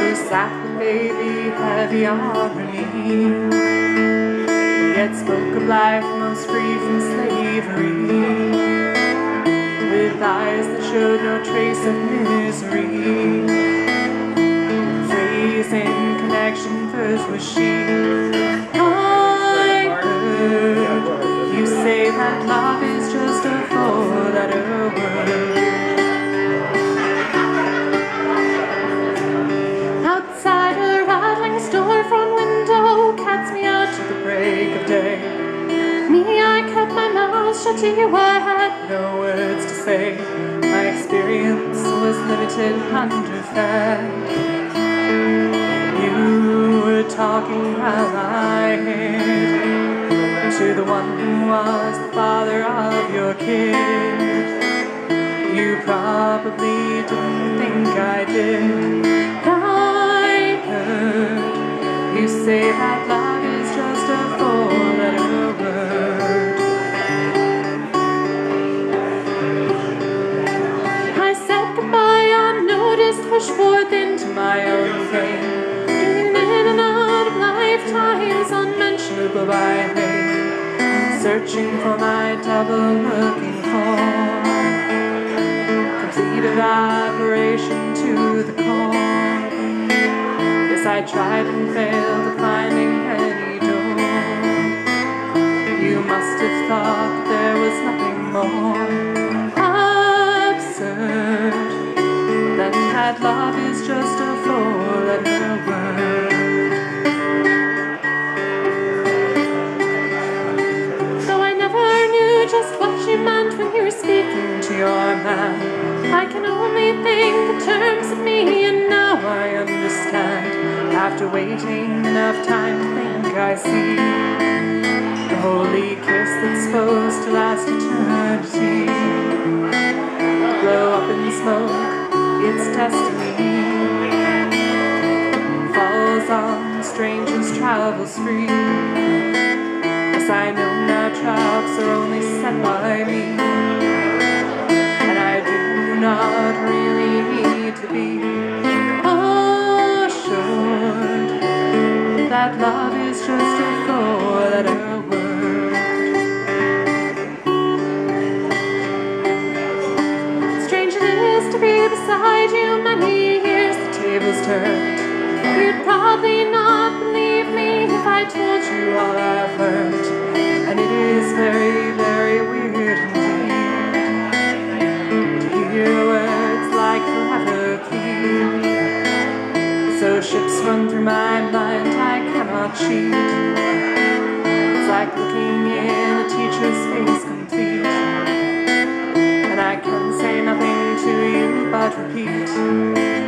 sat with baby heavy on her knee, yet spoke of life most free from slavery, with eyes that showed no trace of misery. Phrase in connection first was she. I heard you say that love is just a four-letter word. Outside a rattling storefront window cats me out to the break of day. Me, I kept my mouth shut to you, I had no words to say. My experience was limited and unfair. You were talking while I hid to the one who was the father of your kid. You probably didn't think I did. I heard you say that love is just a four-letter word. I said goodbye unnoticed, pushed forth into my own pain, in and out of lifetimes unmentionable by name, searching for my double, looking for complete evaporation to the core. Yes, I tried and failed at finding any door. You must have thought that there was nothing more absurd than that love is just a four-letter word. Though I never knew just what you meant when you were speaking to your man, I can only think in terms of me, and now I understand. After waiting enough time to think I see the holy kiss that's supposed to last eternity, blow up in smoke, its destiny falls on strangers, travels free. As I know now, traps are only set by me, and I do not really need to be assured that love is just a four-letter word. Strange it is to be beside you many years the tables turned. You'd probably not believe me if I told you all I've learned, and it is very, very weird indeed to hear words like forever plead. So ships run through my mind, I cannot cheat. It's like looking in a teacher's face complete, and I can say nothing to you but repeat.